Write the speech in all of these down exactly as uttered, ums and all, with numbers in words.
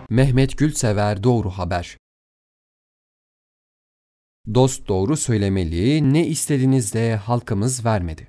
Mehmet Gülsever Doğru Haber. Dost doğru söylemeli, ne istediniz de halkımız vermedi.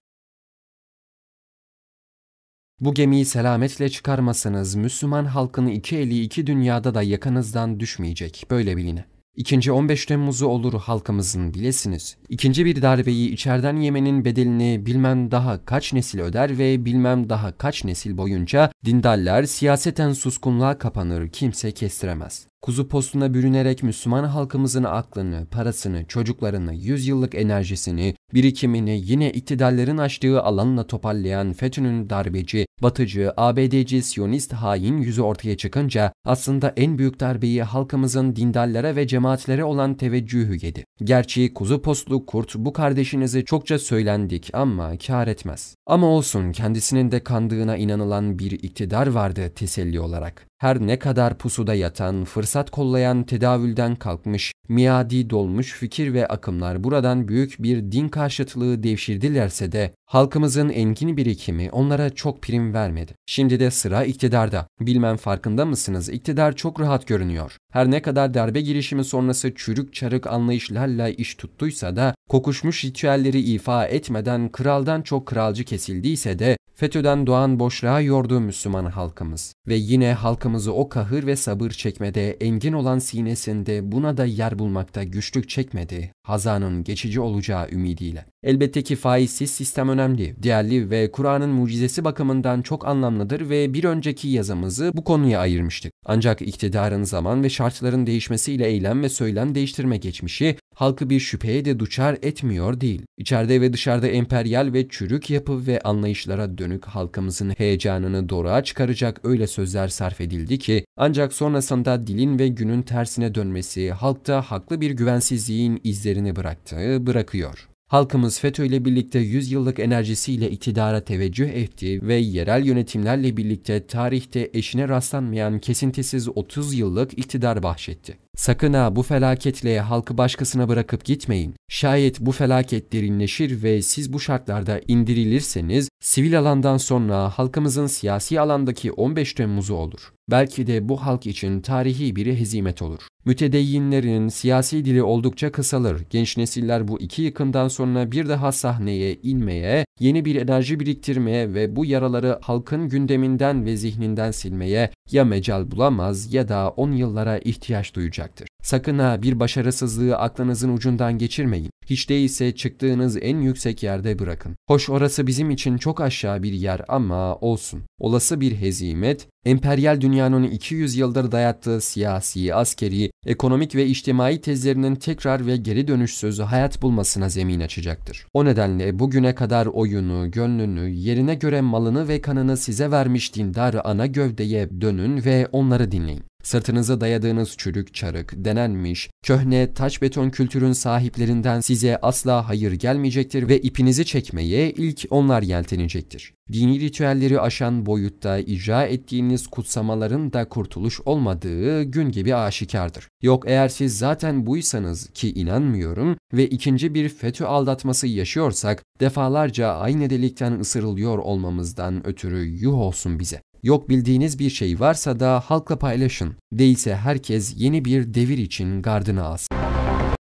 Bu gemiyi selametle çıkarmasanız Müslüman halkın iki eli iki dünyada da yakanızdan düşmeyecek, böyle biline. İkinci on beş Temmuz'u olur halkımızın bilesiniz. İkinci bir darbeyi içeriden yemenin bedelini bilmem daha kaç nesil öder ve bilmem daha kaç nesil boyunca dindarlar siyaseten suskunluğa kapanır, kimse kestiremez. Kuzu postuna bürünerek Müslüman halkımızın aklını, parasını, çocuklarını, yüzyıllık enerjisini, birikimini yine iktidarların açtığı alanla toparlayan FETÖ'nün darbeci, batıcı, A B D'ci, Siyonist hain yüzü ortaya çıkınca aslında en büyük darbeyi halkımızın dindarlara ve cemaatlere olan teveccühü yedi. Gerçi kuzu postlu kurt bu kardeşinizi çokça söylendik ama kâr etmez. Ama olsun, kendisinin de kandığına inanılan bir iktidar vardı teselli olarak. Her ne kadar pusuda yatan, fırsat kollayan tedavülden kalkmış, miadi dolmuş fikir ve akımlar buradan büyük bir din karşıtlığı devşirdilerse de halkımızın engin birikimi onlara çok prim vermedi. Şimdi de sıra iktidarda. Bilmem farkında mısınız? İktidar çok rahat görünüyor. Her ne kadar darbe girişimi sonrası çürük çarık anlayışlarla iş tuttuysa da, kokuşmuş ritüelleri ifa etmeden kraldan çok kralcı kesildiyse de FETÖ'den doğan boşluğa yordu Müslüman halkımız. Ve yine halkımızı o kahır ve sabır çekmede, engin olan sinesinde buna da yer bulmakta güçlük çekmedi, hazanın geçici olacağı ümidiyle. Elbette ki faizsiz sistem önemli, değerli ve Kur'an'ın mucizesi bakımından çok anlamlıdır ve bir önceki yazımızı bu konuya ayırmıştık. Ancak iktidarın zaman ve şartların değişmesiyle eylem ve söylem değiştirme geçmişi halkı bir şüpheye de duçar etmiyor değil. İçeride ve dışarıda emperyal ve çürük yapı ve anlayışlara dönük halkımızın heyecanını doruğa çıkaracak öyle sözler sarf edildi ki ancak sonrasında dilin ve günün tersine dönmesi halkta haklı bir güvensizliğin izlerini bıraktı, bırakıyor. Halkımız FETÖ ile birlikte yüz yıllık enerjisiyle iktidara teveccüh etti ve yerel yönetimlerle birlikte tarihte eşine rastlanmayan kesintisiz otuz yıllık iktidar bahşetti. Sakın ha bu felaketle halkı başkasına bırakıp gitmeyin. Şayet bu felaket derinleşir ve siz bu şartlarda indirilirseniz sivil alandan sonra halkımızın siyasi alandaki on beş Temmuz'u olur. Belki de bu halk için tarihi bir hezimet olur. Mütedeyyinlerin siyasi dili oldukça kısalır. Genç nesiller bu iki yıkımdan sonra bir daha sahneye inmeye, yeni bir enerji biriktirmeye ve bu yaraları halkın gündeminden ve zihninden silmeye ya mecal bulamaz ya da on yıllara ihtiyaç duyacaktır. Sakın ha bir başarısızlığı aklınızın ucundan geçirmeyin. Hiç değilse çıktığınız en yüksek yerde bırakın. Hoş, orası bizim için çok aşağı bir yer ama olsun. Olası bir hezimet, emperyal dünyanın iki yüz yıldır dayattığı siyasi, askeri, ekonomik ve içtimai tezlerinin tekrar ve geri dönüş sözü hayat bulmasına zemin açacaktır. O nedenle bugüne kadar oyunu, gönlünü, yerine göre malını ve kanını size vermiş dindar ana gövdeye dönün ve onları dinleyin. Sırtınıza dayadığınız çürük çarık, denenmiş, köhne, taş beton kültürün sahiplerinden size asla hayır gelmeyecektir ve ipinizi çekmeye ilk onlar yeltenecektir. Dini ritüelleri aşan boyutta icra ettiğiniz kutsamaların da kurtuluş olmadığı gün gibi aşikardır. Yok, eğer siz zaten buysanız ki inanmıyorum ve ikinci bir FETÖ aldatması yaşıyorsak defalarca aynı delikten ısırılıyor olmamızdan ötürü yuh olsun bize. Yok, bildiğiniz bir şey varsa da halkla paylaşın. Değilse herkes yeni bir devir için gardını alsın.